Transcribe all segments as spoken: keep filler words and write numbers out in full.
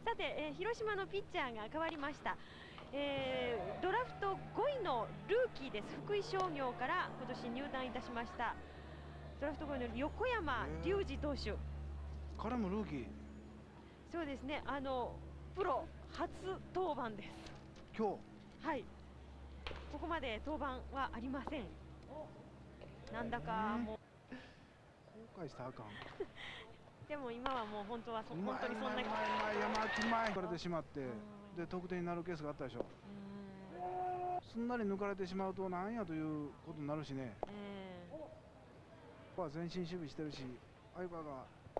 さて、えー、広島のピッチャーが変わりました。えー、ドラフトごいのルーキーです。福井商業から今年入団いたしましたドラフトごいの横山隆二投手。 彼もルーキー。 そうですね、あのプロ初登板です。 今日。 はい、ここまで登板はありません。なんだかもう後悔したらあかんでも今はもう本当はそうまい本当にそんなうまいうまい山脇うまい抜かれてしまってで得点になるケースがあったでしょ。すんなり抜かれてしまうとなんやということになるしね。 えー、 ここは前進守備してるし相葉が、うん、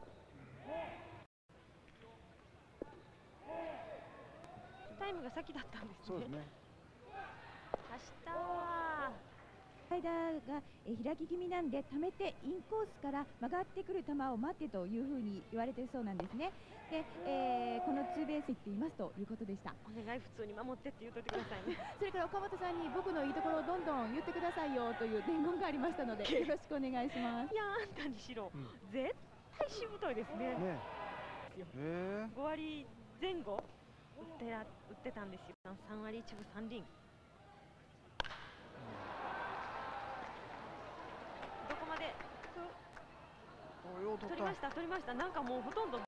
タイムが先だったんですね。 そうですね。 明日はスライダーがえ開き気味なんで、溜めてインコースから曲がってくる球を待ってというふうに言われているそうなんですね。で、えー、このツーベースいっていますということでした。 お願い、普通に守ってって言っといてくださいねそれから岡本さんに僕のいいところをどんどん言ってくださいよという伝言がありましたのでよろしくお願いします。 いやあんたにしろ、うん、絶対しぶといですね。 ねえー、 ごわりぜん後打ってら打ってたんですよ。さんわりいちぶさんりん。どこまで取りました取りました。なんかもうほとんど